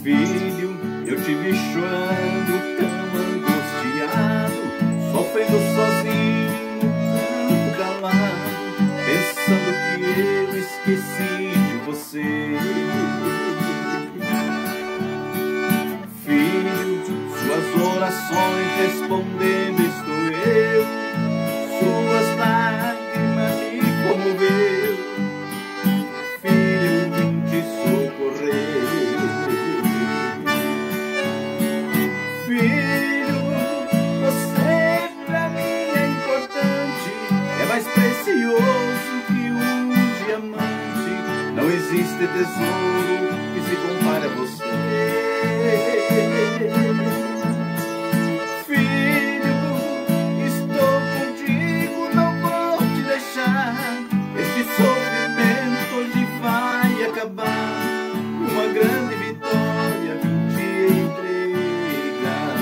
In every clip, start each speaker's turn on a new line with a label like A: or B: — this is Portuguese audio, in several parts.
A: Filho, eu te vi chorando, tão angustiado, sofrendo sozinho no campo calado, pensando que eu esqueci de você. Filho, suas orações respondendo estou eu, suas lágrimas me comoveu. Filho, eu vim te socorrer. Filho, você pra mim é importante, é mais precioso que um diamante. Não existe tesouro que se compare a você. Filho, estou contigo, não vou te deixar. Este sofrimento hoje vai acabar. Uma grande vitória vim te entregar.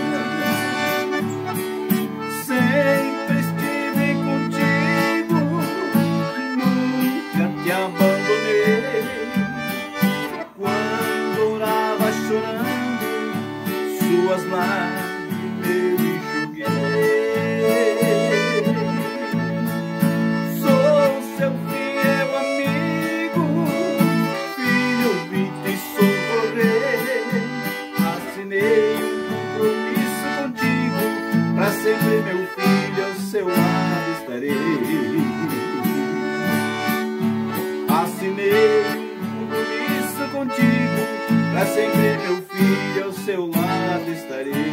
A: Sempre estive contigo, nunca te abandonei. Quando orava chorando, suas lágrimas eu enxuguei. Sou seu fiel amigo, filho, eu vim te socorrer. Assinei um compromisso contigo, pra sempre meu filho ao seu lado estarei. Assinei um compromisso contigo, pra sempre meu filho ao seu lado estarei.